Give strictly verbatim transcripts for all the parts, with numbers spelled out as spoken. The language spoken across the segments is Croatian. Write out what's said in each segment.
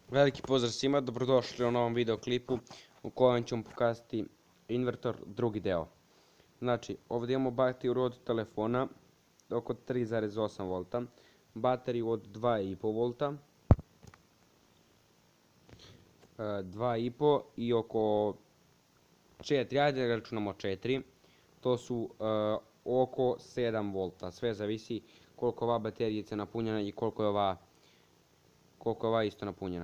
Veliki pozdrav svima, dobrodošli u novom videoklipu u kojem ću vam pokazati invertor drugi deo. Znači, ovdje imamo bateriju od telefona oko tri zarez osam volta, bateriju od dva i po volta, dva i po i oko četiri, ajde da računamo četiri, to su oko sedam volta, sve zavisi koliko ova baterijica napunjena i koliko je ova, koliko je ova isto napunjena.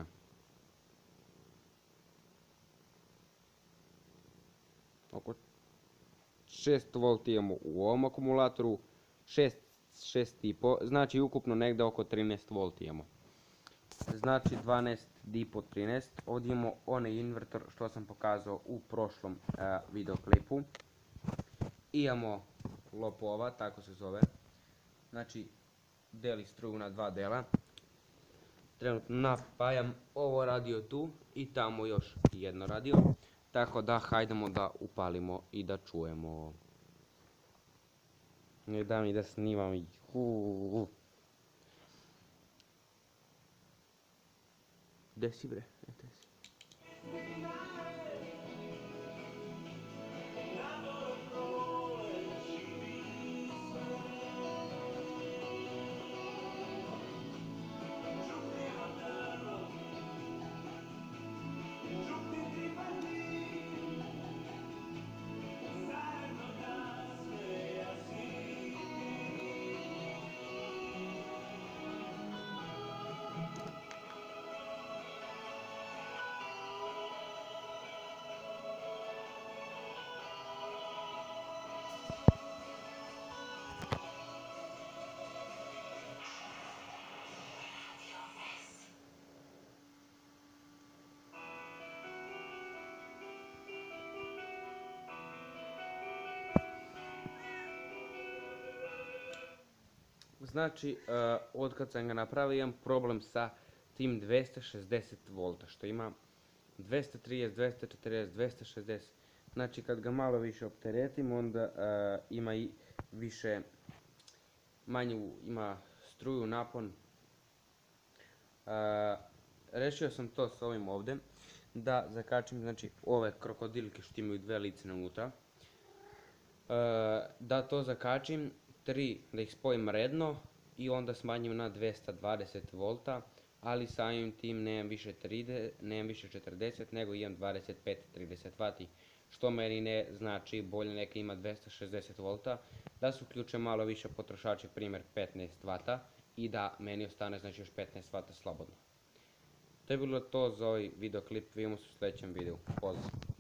Oko šest volti imamo u ovom akumulatoru, šest, šest i po, znači ukupno negdje oko trinaest volti imamo. Znači dvanaest i po, trinaest, ovdje imamo onaj invertor što sam pokazao u prošlom uh, videoklipu. Imamo lopova, tako se zove, znači deli struju na dva dela. Trenutno napajam ovo radio tu i tamo još jedno radio. Tako da hajdemo da upalimo i da čujemo. Ne da mi da snimam i uuu. Gde si bre? Gde si? Znači, uh, od kad sam ga napravio imam problem sa tim dvesta šezdeset volta, što ima dvesta trideset, dvesta četrdeset, dvesta šezdeset. Znači, kad ga malo više opteretim, onda uh, ima i više, manju, ima struju, napon. Uh, rešio sam to s ovim ovdje, da zakačim, znači, ove krokodilke što imaju dve lice unutra. Uh, da to zakačim, tri, da ih spojim redno i onda smanjim na dvesta dvadeset volta, ali samim tim nemam više trideset, nemam više četrdeset, nego imam dvadeset pet do trideset vati, što meni ne znači, bolje neka ima dvesta šezdeset volta, da se uključe malo više potrošači, primjer petnaest vata, i da meni ostane znači još petnaest vata slobodno. To je bilo to za ovaj videoklip, vidimo se u sljedećem videu. Pozdrav!